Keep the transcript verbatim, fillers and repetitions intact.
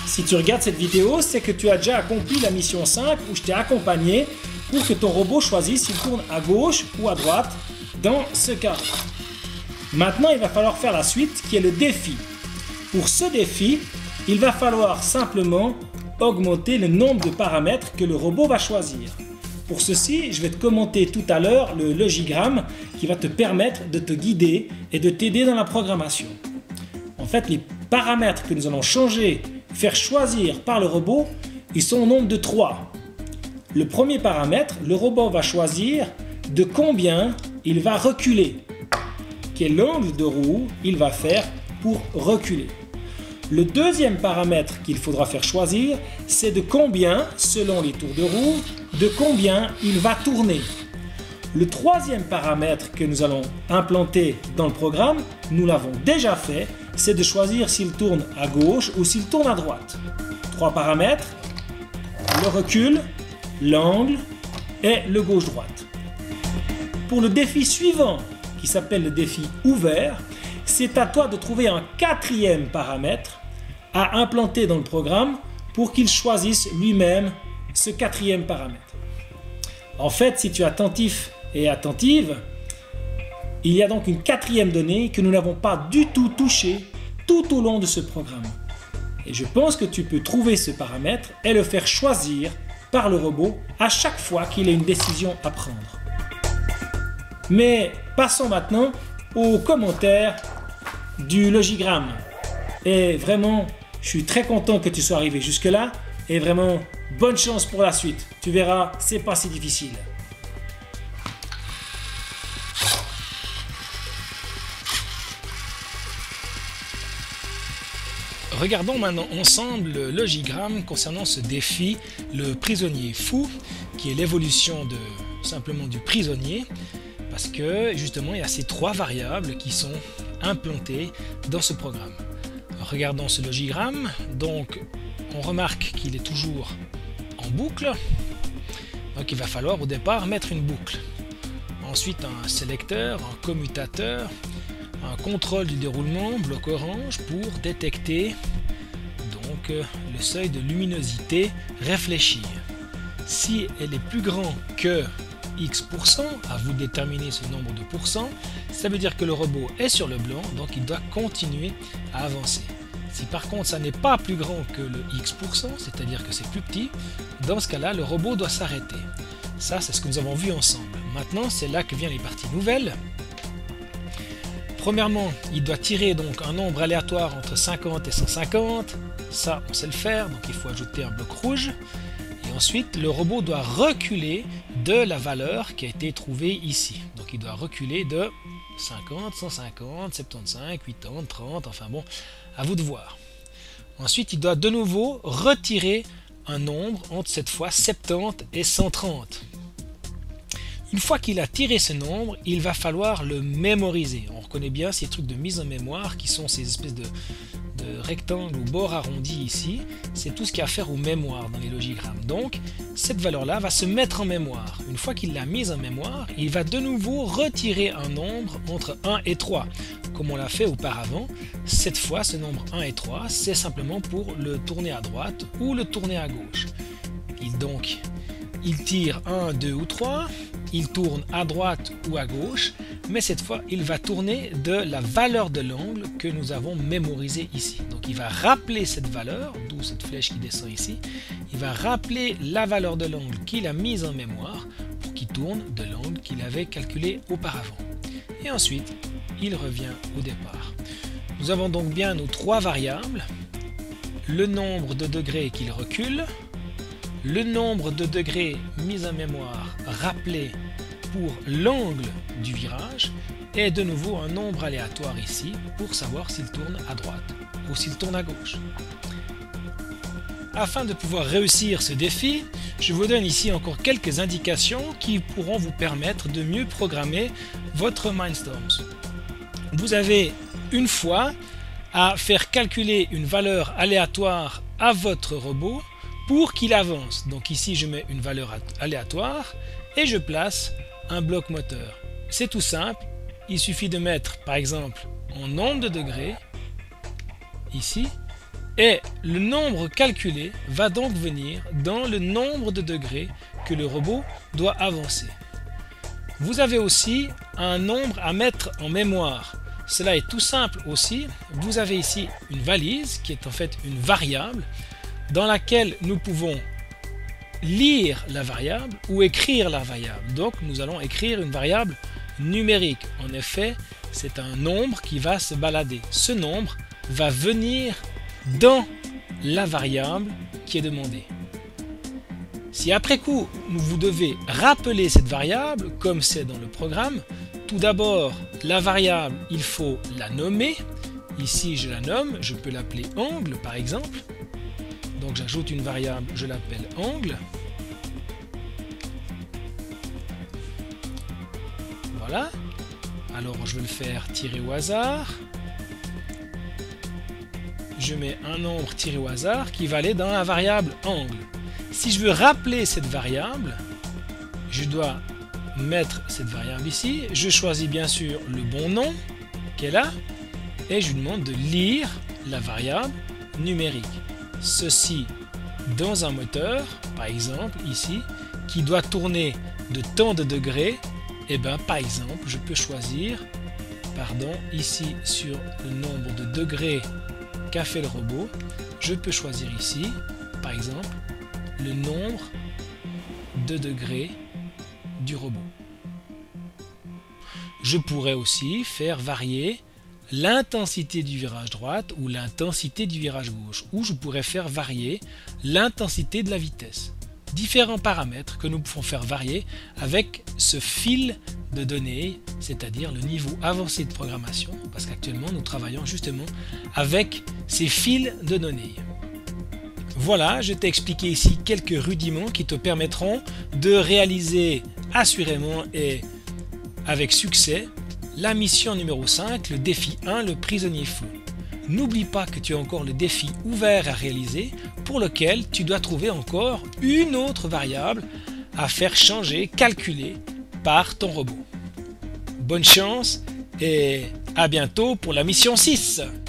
Si tu regardes cette vidéo, c'est que tu as déjà accompli la mission cinq où je t'ai accompagné pour que ton robot choisisse s'il tourne à gauche ou à droite dans ce cas. Maintenant, il va falloir faire la suite qui est le défi. Pour ce défi, il va falloir simplement augmenter le nombre de paramètres que le robot va choisir. Pour ceci, je vais te commenter tout à l'heure le logigramme qui va te permettre de te guider et de t'aider dans la programmation. En fait, les paramètres que nous allons changer, faire choisir par le robot, ils sont au nombre de trois. Le premier paramètre, le robot va choisir de combien il va reculer. Quel angle de roue il va faire pour reculer. Le deuxième paramètre qu'il faudra faire choisir, c'est de combien, selon les tours de roue, de combien il va tourner. Le troisième paramètre que nous allons implanter dans le programme, nous l'avons déjà fait, c'est de choisir s'il tourne à gauche ou s'il tourne à droite. Trois paramètres, le recul, l'angle et le gauche-droite. Pour le défi suivant, qui s'appelle le défi ouvert, c'est à toi de trouver un quatrième paramètre à implanter dans le programme pour qu'il choisisse lui-même ce quatrième paramètre. En fait, si tu es attentif et attentive, il y a donc une quatrième donnée que nous n'avons pas du tout touchée tout au long de ce programme. Et je pense que tu peux trouver ce paramètre et le faire choisir par le robot à chaque fois qu'il a une décision à prendre. Mais passons maintenant aux commentaires du logigramme. Et vraiment, je suis très content que tu sois arrivé jusque-là. Et vraiment, bonne chance pour la suite. Tu verras, c'est pas si difficile. Regardons maintenant ensemble le logigramme concernant ce défi, le prisonnier fou, qui est l'évolution de simplement du prisonnier, parce que justement il y a ces trois variables qui sont implantées dans ce programme. Regardons ce logigramme, donc on remarque qu'il est toujours en boucle, donc il va falloir au départ mettre une boucle. Ensuite un sélecteur, un commutateur, un contrôle du déroulement, bloc orange pour détecter donc le seuil de luminosité réfléchir. Si elle est plus grand que X%, à vous de déterminer ce nombre de pourcents, ça veut dire que le robot est sur le blanc, donc il doit continuer à avancer. Si par contre ça n'est pas plus grand que le X%, c'est-à-dire que c'est plus petit, dans ce cas-là, le robot doit s'arrêter. Ça, c'est ce que nous avons vu ensemble. Maintenant, c'est là que viennent les parties nouvelles. Premièrement, il doit tirer donc un nombre aléatoire entre cinquante et cent cinquante. Ça, on sait le faire, donc il faut ajouter un bloc rouge. Et ensuite, le robot doit reculer de la valeur qui a été trouvée ici. Donc il doit reculer de cinquante, cent cinquante, soixante-quinze, quatre-vingts, trente, enfin bon, à vous de voir. Ensuite, il doit de nouveau retirer un nombre entre cette fois soixante-dix et cent trente. Une fois qu'il a tiré ce nombre, il va falloir le mémoriser. On reconnaît bien ces trucs de mise en mémoire qui sont ces espèces de, de rectangles ou bords arrondis ici. C'est tout ce qu'il y a à faire aux mémoires dans les logigrammes. Donc, cette valeur-là va se mettre en mémoire. Une fois qu'il l'a mise en mémoire, il va de nouveau retirer un nombre entre un et trois, comme on l'a fait auparavant. Cette fois, ce nombre un et trois, c'est simplement pour le tourner à droite ou le tourner à gauche. Il, donc, il tire un, deux ou trois. Il tourne à droite ou à gauche, mais cette fois, il va tourner de la valeur de l'angle que nous avons mémorisé ici. Donc, il va rappeler cette valeur, d'où cette flèche qui descend ici. Il va rappeler la valeur de l'angle qu'il a mise en mémoire pour qu'il tourne de l'angle qu'il avait calculé auparavant. Et ensuite, il revient au départ. Nous avons donc bien nos trois variables. Le nombre de degrés qu'il recule, le nombre de degrés mis en mémoire rappelé pour l'angle du virage et de nouveau un nombre aléatoire ici pour savoir s'il tourne à droite ou s'il tourne à gauche. Afin de pouvoir réussir ce défi, je vous donne ici encore quelques indications qui pourront vous permettre de mieux programmer votre Mindstorms. Vous avez une fois à faire calculer une valeur aléatoire à votre robot pour qu'il avance. Donc ici je mets une valeur aléatoire et je place un bloc moteur. C'est tout simple, il suffit de mettre par exemple en nombre de degrés ici Et le nombre calculé va donc venir dans le nombre de degrés que le robot doit avancer. Vous avez aussi un nombre à mettre en mémoire. Cela est tout simple aussi. Vous avez ici une valise qui est en fait une variable dans laquelle nous pouvons lire la variable ou écrire la variable. Donc nous allons écrire une variable numérique. En effet, c'est un nombre qui va se balader. Ce nombre va venir dans la variable qui est demandée. Si après coup, vous devez rappeler cette variable, comme c'est dans le programme, tout d'abord, la variable, il faut la nommer. Ici, je la nomme, je peux l'appeler angle, par exemple. Donc, j'ajoute une variable, je l'appelle angle. Voilà. Alors, je vais le faire tirer au hasard. Je mets un nombre tiré au hasard qui va aller dans la variable angle. Si je veux rappeler cette variable, je dois mettre cette variable ici. Je choisis bien sûr le bon nom qu'elle est là et je lui demande de lire la variable numérique. Ceci dans un moteur, par exemple ici, qui doit tourner de tant de degrés. Et bien par exemple, je peux choisir, pardon, ici sur le nombre de degrés qu'a fait le robot, je peux choisir ici, par exemple, le nombre de degrés du robot. Je pourrais aussi faire varier l'intensité du virage droite ou l'intensité du virage gauche, ou je pourrais faire varier l'intensité de la vitesse. Différents paramètres que nous pouvons faire varier avec ce fil de données, c'est-à-dire le niveau avancé de programmation, parce qu'actuellement nous travaillons justement avec ces fils de données. Voilà, je t'ai expliqué ici quelques rudiments qui te permettront de réaliser assurément et avec succès la mission numéro cinq, le défi un, le prisonnier fou. N'oublie pas que tu as encore le défi ouvert à réaliser pour lequel tu dois trouver encore une autre variable à faire changer, calculer par ton robot. Bonne chance et à bientôt pour la mission six.